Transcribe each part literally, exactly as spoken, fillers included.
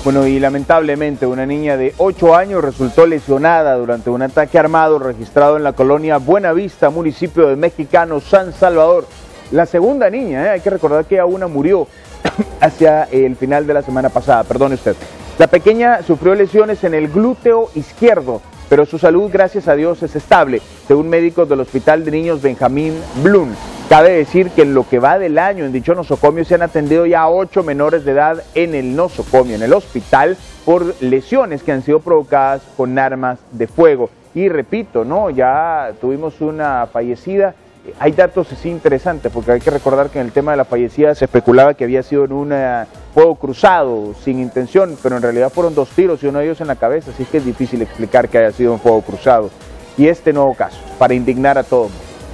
Bueno, y lamentablemente una niña de ocho años resultó lesionada durante un ataque armado registrado en la colonia Buenavista, municipio de Mexicano, San Salvador. La segunda niña, ¿eh? Hay que recordar que aún murió hacia el final de la semana pasada, perdone usted. La pequeña sufrió lesiones en el glúteo izquierdo, pero su salud, gracias a Dios, es estable, según médicos del Hospital de Niños Benjamín Blum. Cabe decir que en lo que va del año en dicho nosocomio se han atendido ya ocho menores de edad en el nosocomio, en el hospital, por lesiones que han sido provocadas con armas de fuego. Y repito, no, ya tuvimos una fallecida. Hay datos así interesantes, porque hay que recordar que en el tema de la fallecida se especulaba que había sido en un uh, fuego cruzado, sin intención, pero en realidad fueron dos tiros y uno de ellos en la cabeza, así que es difícil explicar que haya sido un fuego cruzado. Y este nuevo caso, para indignar a todos.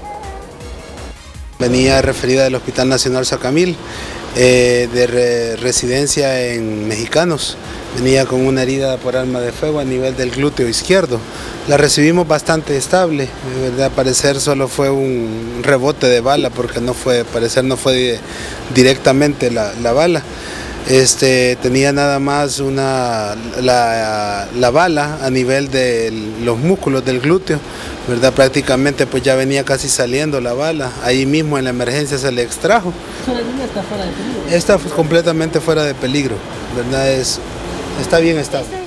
Venía referida del Hospital Nacional Sacamil, eh, de re residencia en Mexicanos. Venía con una herida por arma de fuego a nivel del glúteo izquierdo. La recibimos bastante estable, de verdad, al parecer solo fue un rebote de bala, porque no fue, al parecer no fue directamente la, la bala. Este, tenía nada más una, la, la bala a nivel de los músculos del glúteo, ¿verdad? Prácticamente pues ya venía casi saliendo la bala, ahí mismo en la emergencia se le extrajo. ¿La niña está fuera de peligro? Está completamente fuera de peligro, ¿verdad? Es, está bien estable.